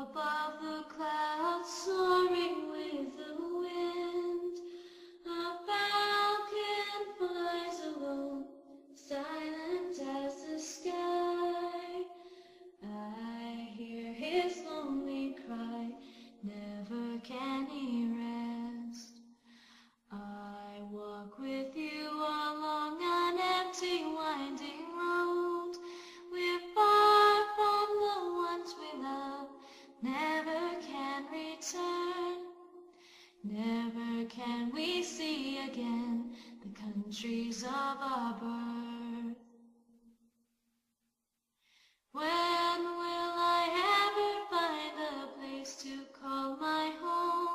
above the clouds, soaring with the wind, a falcon flies alone, silent as the sky. I hear his lonely cry, never can he rest. I walk with you along an empty winding road. We're far from the ones we love, never can return. Never can we see again the countries of our birth. When will I ever find a place to call my home?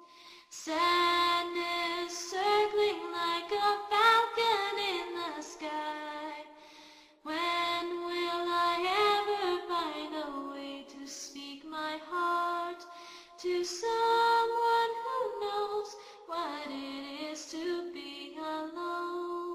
Sadness circling like a falcon in the sky. When will I ever find a way to speak my heart to someone who knows what it is to be alone?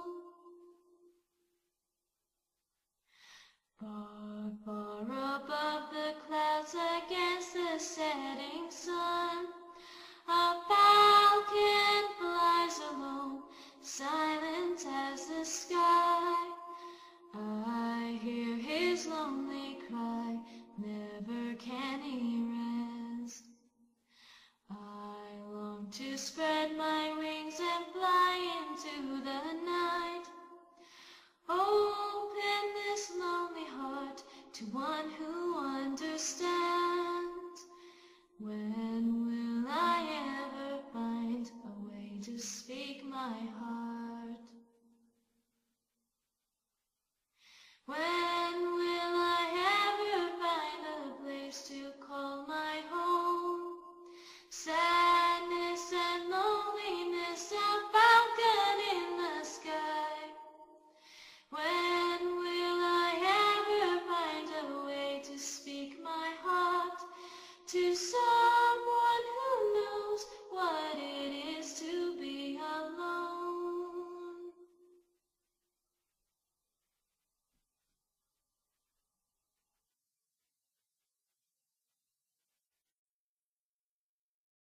Far, far above the clouds against the setting sun, a falcon flies alone, silent as the sky. I hear his lonely cry, never can he rest. I long to spread my wings and fly into the night. Open this lonely heart to one who understands. When will I ever find a way to speak my heart? When will I ever find a place to call my home? Sadness and loneliness, a falcon in the sky. When will I ever find a way to speak my heart to someone